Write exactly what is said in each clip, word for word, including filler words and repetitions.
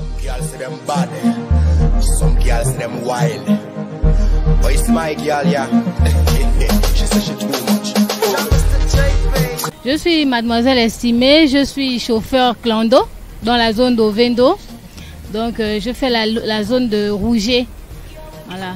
Some girls say them bad, some girls say them wild. But it's my girl, yeah. She said she too much. Je suis Mademoiselle Estimée, je suis chauffeur clando dans la zone d'Ovendo. Donc euh, je fais la, la zone de Rouget. Voilà.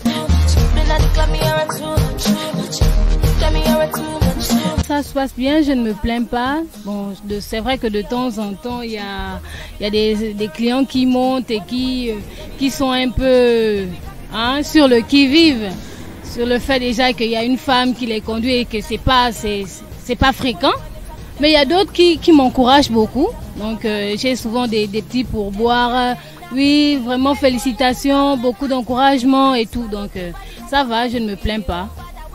Ça se passe bien, je ne me plains pas. Bon, c'est vrai que de temps en temps, il y a, il y a des, des clients qui montent et qui, qui sont un peu hein, sur le qui-vive. Sur le fait déjà qu'il y a une femme qui les conduit et que c'est pas, c'est, c'est pas fréquent. Mais il y a d'autres qui, qui m'encouragent beaucoup. Donc euh, j'ai souvent des, des petits pourboires. Oui, vraiment félicitations, beaucoup d'encouragement et tout. Donc euh, ça va, je ne me plains pas.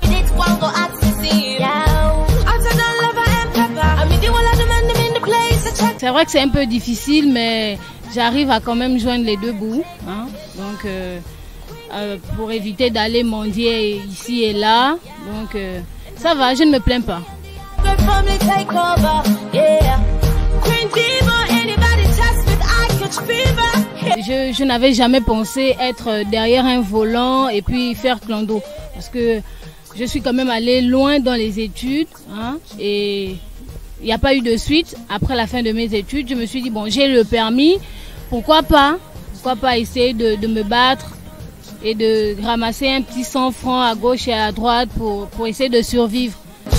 C'est vrai que c'est un peu difficile, mais j'arrive à quand même joindre les deux bouts. Hein. Donc euh, euh, pour éviter d'aller mendier ici et là. Donc euh, ça va, je ne me plains pas. Je, je n'avais jamais pensé être derrière un volant et puis faire clando. Parce que je suis quand même allée loin dans les études. Hein, et il n'y a pas eu de suite. Après la fin de mes études, je me suis dit, bon, j'ai le permis. Pourquoi pas Pourquoi pas essayer de, de me battre et de ramasser un petit cent francs à gauche et à droite pour, pour essayer de survivre.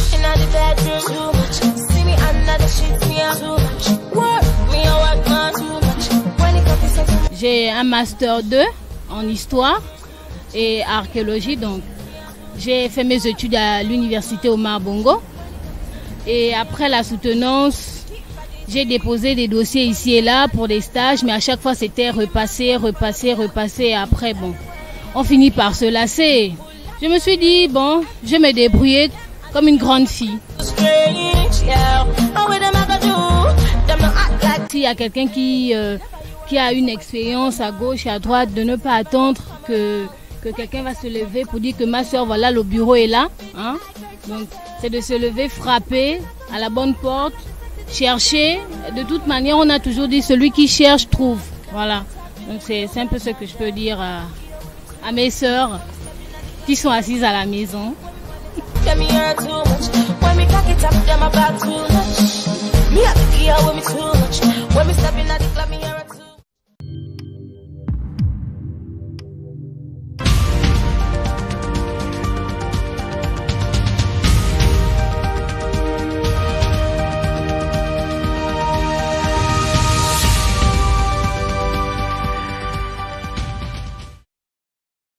J'ai un master deux en histoire et archéologie, donc j'ai fait mes études à l'université Omar Bongo. Et après la soutenance, j'ai déposé des dossiers ici et là pour des stages, mais à chaque fois c'était repasser, repasser, repasser. Et après, bon, on finit par se lasser. Je me suis dit, bon, je vais me débrouiller comme une grande fille. S'il y a quelqu'un qui, euh, qui a une expérience à gauche et à droite, de ne pas attendre que, que quelqu'un va se lever pour dire que ma soeur, voilà, le bureau est là. Hein? Donc, c'est de se lever, frapper à la bonne porte, chercher. De toute manière, on a toujours dit, celui qui cherche, trouve. Voilà. Donc, c'est un peu ce que je peux dire à, à mes sœurs qui sont assises à la maison. Me have to kill with me too much. When me stepping at the club, me